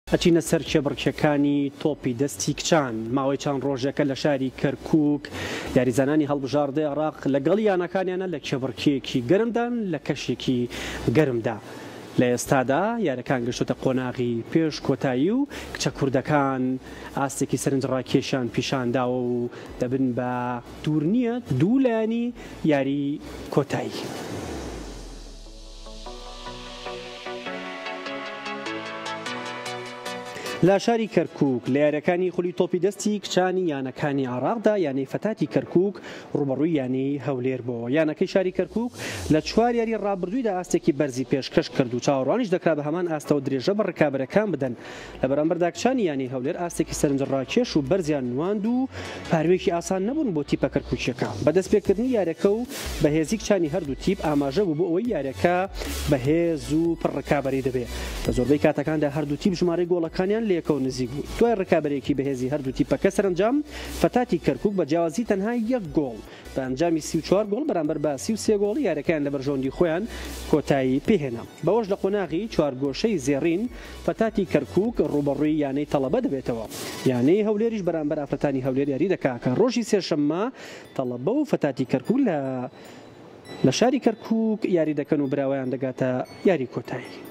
ئەچینە سەر کێبڕکێکانی تۆپی دەستی کچان ماوەی چەند ڕۆژێکە لە شاری کەرکووک یاریزانانی هەڵبژاردەی عێراق لەگەڵ یانەکانیانە لە کێبڕکێکی گەرمدان لە کەشێکی گەرمدا. لە ئێستادا یارەکان گەشتۆتە قۆناغی پێش کۆتایی و کچە کوردەکان ئاستێکی سەرنجڕاکێشیان پیشانداوە و دەبن بە دوور نییە دوو لایانی یاری کۆتایی. لە شاری کەرکووک لە یاریەکانی خولی تۆپی دەستی کچانی یانەکانی عێراقدا یانەی فەتاتی کەرکووک ڕوبەڕووی یانەی هەولێر بۆ یانەکەی شاری کەرکووک لە چوار یاری ڕابردوویدا ئاستێکی بەرزی پێشکەش کرد و چاوەڕوانیش دەکرا بە هەمان ئاستەوە درێژە بە ڕکابەرەکان بدەن. لە بەرامبەردا کچانی یانەی هەولێر ئاستێکی سەرنجڕاکێش و بەرزیان نواند و پاروێکی ئاسان نەبوون بۆ تیپە کەرکووکیەکە. بەدەستپێکردنی یاریەکە و بەهێزی کچانی هەردوو تیپ ئاماژە بوو بۆ ئەوەی یاریەکە بەهێز و پڕڕکابەری دەبێت. لە زۆربەی کاتەکاندا هەردوو تیپ ژمارەی گۆڵەکانیان لێکەوە نزیک بوو. دوای ڕکابەرێکی بەهێزی هەردوو تیپەکە سەرنجام فەتاتی کەرکووک بە جیاوازی تەنها یەک گۆڵ بە ئەنجامی 34 گۆڵ بەرامبەر بە 33 گۆڵ یاریەکەیان لە بەرژەوەندی خۆیان کۆتایی پێهێنا. بەوەش لە قۆناغی چوارگۆشەی زێڕین فەتاتی کەرکووک ڕوبەڕووی یانەی تەڵەبە دەبێتەوە. یانەی هەولێریش بەرامبەر ئافرەتانی هەولێر یاری دەکا کە ڕۆژی سێشەممە تەڵەبە و فەتاتی کەرکووک لە شاری کەرکووک یاری دەکەن و براوەیان دەگاتە یاری کۆتایی.